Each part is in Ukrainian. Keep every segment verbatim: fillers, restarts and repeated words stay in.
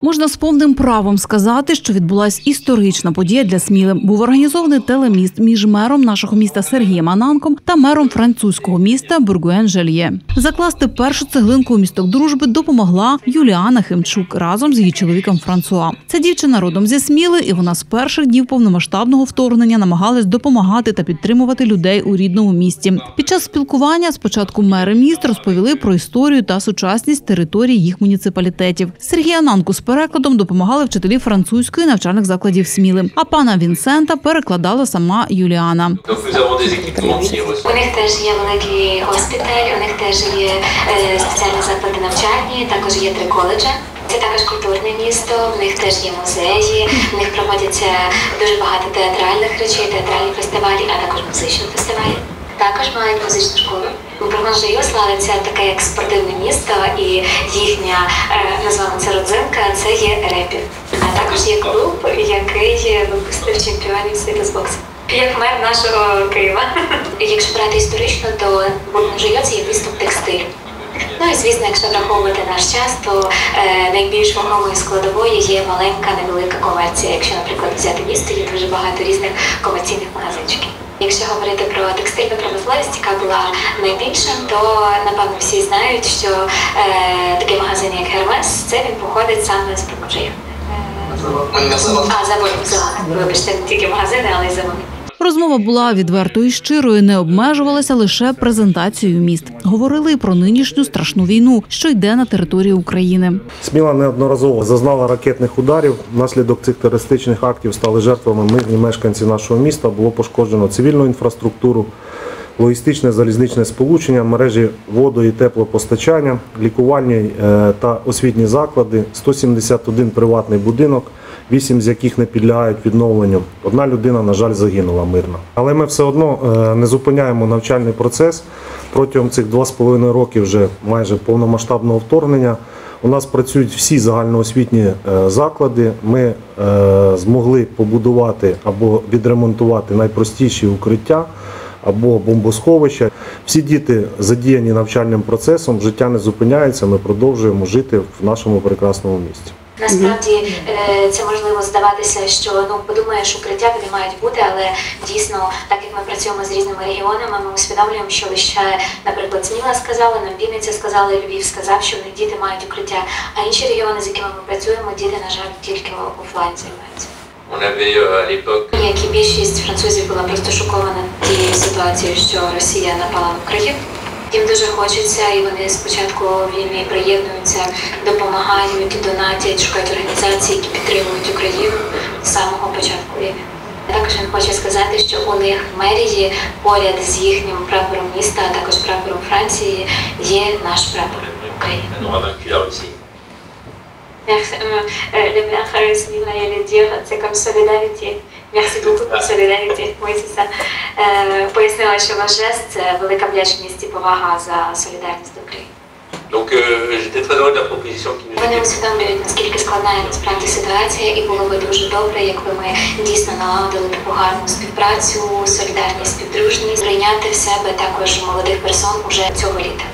Можна з повним правом сказати, що відбулася історична подія для Сміли. Був організований телеміст між мером нашого міста Сергієм Ананком та мером французького міста Бургуен-Жальє. Закласти першу цеглинку у місток дружби допомогла Юліана Химчук разом з її чоловіком Франсуа. Ця дівчина родом зі Сміли, і вона з перших днів повномасштабного вторгнення намагалась допомагати та підтримувати людей у рідному місті. Під час спілкування спочатку мери міст розповіли про історію та сучасність території їх муніципалітетів. Сергій Ананку з перекладом допомагали вчителі французької навчальних закладів Сміли, а пана Вінсента перекладала сама Юліана. У них теж є великий госпіталь, у них теж є спеціальні заклади навчальні, також є три коледжі. Це також культурне місто, в них теж є музеї, в них проводяться дуже багато театральних речей, театральні фестивалі, а також музичні фестивалі. Також мають музичну школу. Бургуен-Жальє славиться таке як спортивне місто, і їхня, називаємо це родзинка, це є репі. А також є клуб, який випустив чемпіонів світу з боксу. Як мер нашого Києва. Якщо брати історично, то Бургуен-Жальє – це є місто текстилю. Ну і, звісно, якщо враховувати наш час, то е, найбільш вагомою складовою є маленька, невелика комерція. Якщо, наприклад, взяти місто, є дуже багато різних комерційних магазинчиків. Якщо говорити про текстильну промисловість, яка була найбільшим, то, напевно, всі знають, що е, такий магазин, як Гермес, це він походить саме з Бургуен-Жальє. А, завод, вибачте, не тільки магазини, але й завод. Розмова була відвертою і щирою, не обмежувалася лише презентацією міст. Говорили і про нинішню страшну війну, що йде на території України. Сміла неодноразово зазнала ракетних ударів. Внаслідок цих терористичних актів стали жертвами мирні мешканці нашого міста. Було пошкоджено цивільну інфраструктуру, логістичне залізничне сполучення, мережі водо- і теплопостачання, лікувальні та освітні заклади, сто сімдесят один приватний будинок, вісім з яких не підлягають відновленню. Одна людина, на жаль, загинула мирно. Але ми все одно не зупиняємо навчальний процес. Протягом цих два з половиною роки вже майже повномасштабного вторгнення у нас працюють всі загальноосвітні заклади. Ми змогли побудувати або відремонтувати найпростіші укриття або бомбосховища. Всі діти задіяні навчальним процесом, життя не зупиняється, ми продовжуємо жити в нашому прекрасному місті. Насправді це можливо здаватися, що ну подумаєш, укриття вони мають бути, але дійсно, так як ми працюємо з різними регіонами, ми усвідомлюємо, що лише, наприклад, Сміла сказала, нам Вінниця сказала, Львів сказав, що в них діти мають укриття, а інші регіони, з якими ми працюємо, діти, на жаль, тільки офлайн займаються. Як і більшість французів була просто шокована тією ситуацією, що Росія напала на Україну. Їм дуже хочеться, і вони спочатку війни приєднуються, допомагають, донатять, шукають організації, які підтримують Україну з самого початку війни. Також він хоче сказати, що у них в мерії поряд з їхнім прапором міста, а також прапором Франції є наш прапор України. Це comme solidarité. Merci beaucoup pour solidarité. Oui, c'est ça. Пояснила, що ваш жест – це велика вдячність і повага за солідарність до України. Donc, euh, j'étais très heureux de la proposition qui nous Вони усвідомлюють, наскільки складна є насправді ситуація, і було би дуже добре, якби ми дійсно налагодили таку гарну співпрацю, солідарність, співдружність, прийняти в себе також молодих персон уже цього літа.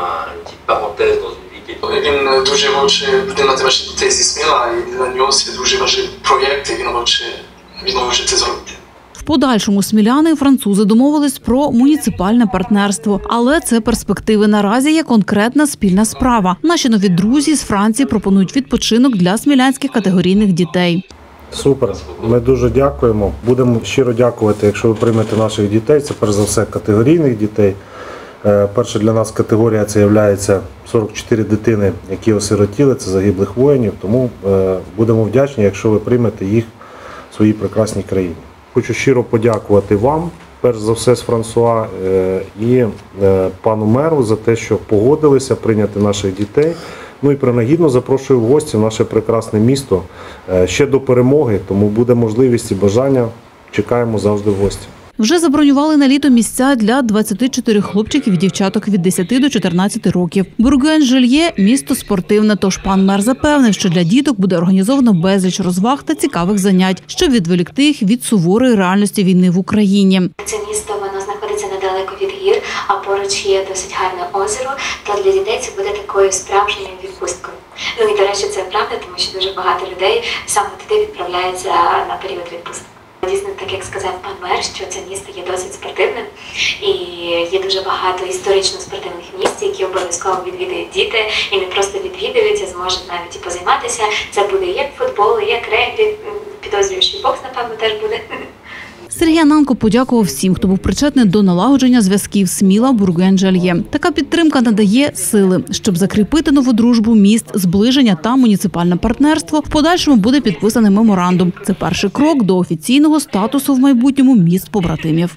Він дуже хоче підтримати ваші дітей зі Сміла, і для нього це дуже важливий проєкт, і він хоче, він хоче це зробити. В подальшому сміляни і французи домовились про муніципальне партнерство. Але це перспективи. Наразі є конкретна спільна справа. Наші нові друзі з Франції пропонують відпочинок для смілянських категорійних дітей. Супер. Ми дуже дякуємо. Будемо щиро дякувати, якщо ви приймете наших дітей. Це перш за все категорійних дітей. Перша для нас категорія – це є сорок чотири дитини, які осиротіли, це загиблих воїнів. Тому будемо вдячні, якщо ви приймете їх в своїй прекрасній країні. Хочу щиро подякувати вам, перш за все з Франсуа, і пану меру за те, що погодилися прийняти наших дітей. Ну і принагідно запрошую в гості в наше прекрасне місто ще до перемоги, тому буде можливість і бажання. Чекаємо завжди в гості. Вже забронювали на літо місця для двадцяти чотирьох хлопчиків і дівчаток від десяти до чотирнадцяти років. Бургуен-Жальє – місто спортивне, тож пан мер запевнив, що для діток буде організовано безліч розваг та цікавих занять, щоб відволікти їх від суворої реальності війни в Україні. Це місто, воно знаходиться недалеко недалеко від гір, а поруч є досить гарне озеро, то для дітей це буде такою справжньою відпусткою. Ну і, до речі, це правда, тому що дуже багато людей саме туди відправляються на період відпустки. Дійсно, так як сказав пан мер, що це місто є досить спортивним і є дуже багато історично-спортивних місць, які обов'язково відвідують діти і не просто відвідують, а зможуть навіть і позайматися. Це буде як футбол, як регбі, підозрюю, що бокс, напевно, теж буде. Сергій Ананко подякував всім, хто був причетний до налагодження зв'язків Сміла, Бургуен-Джельє. Така підтримка надає сили, щоб закріпити нову дружбу міст, зближення та муніципальне партнерство. В подальшому буде підписаний меморандум. Це перший крок до офіційного статусу в майбутньому міст побратимів.